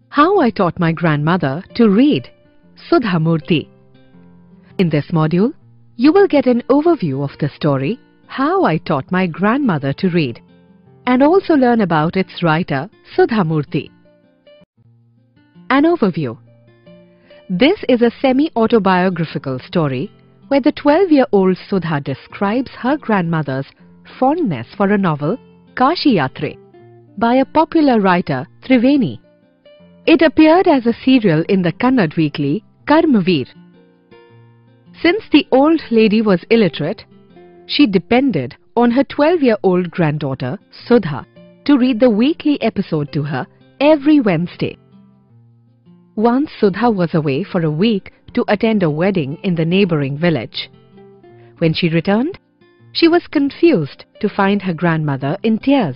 How I Taught My Grandmother to Read, Sudha Murthy. In this module, you will get an overview of the story How I Taught My Grandmother to Read and also learn about its writer Sudha Murthy. An overview. This is a semi-autobiographical story where the 12-year-old Sudha describes her grandmother's fondness for a novel, Kashi Yatre, by a popular writer, Triveni. It appeared as a serial in the Kannada weekly, Karmveer. Since the old lady was illiterate, she depended on her 12-year-old granddaughter, Sudha, to read the weekly episode to her every Wednesday. Once Sudha was away for a week to attend a wedding in the neighboring village. When she returned, she was confused to find her grandmother in tears.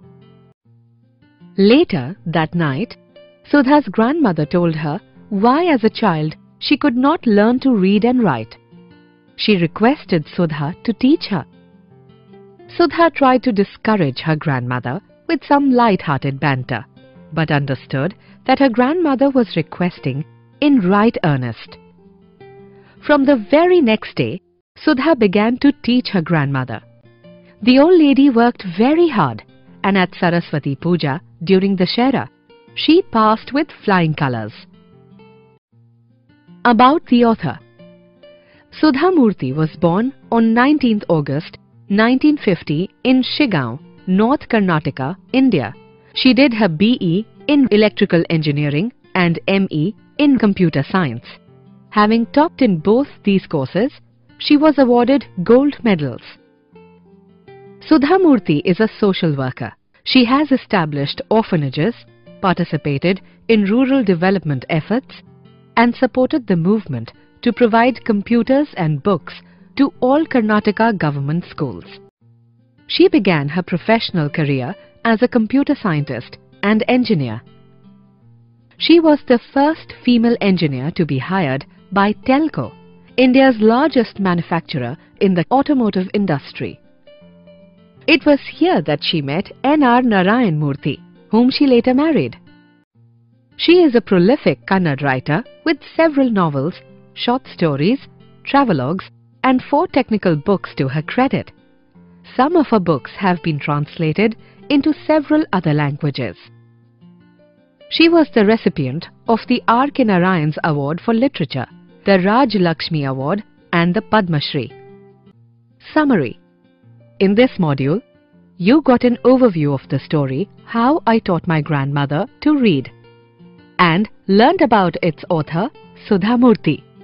Later that night, Sudha's grandmother told her why as a child she could not learn to read and write. She requested Sudha to teach her. Sudha tried to discourage her grandmother with some light-hearted banter, but understood that her grandmother was requesting in right earnest. From the very next day, Sudha began to teach her grandmother. The old lady worked very hard, and at Saraswati Puja during the Shera, she passed with flying colours. About the author. Sudha Murthy was born on 19th August 1950 in Shigaon, North Karnataka, India. She did her BE in Electrical Engineering and ME in Computer Science. Having topped in both these courses, she was awarded gold medals. Sudha Murthy is a social worker. She has established orphanages, participated in rural development efforts, and supported the movement to provide computers and books to all Karnataka government schools. She began her professional career as a computer scientist and engineer. She was the first female engineer to be hired by Telco, India's largest manufacturer in the automotive industry. It was here that she met N.R. Narayan Murthy, whom she later married. She is a prolific Kannada writer with several novels, short stories, travelogues, and 4 technical books to her credit. Some of her books have been translated into several other languages. She was the recipient of the R. K. Narayan's Award for Literature, the Raj Lakshmi Award, and the Padma Shri. Summary. In this module, you got an overview of the story How I Taught My Grandmother to Read and learned about its author, Sudha Murthy.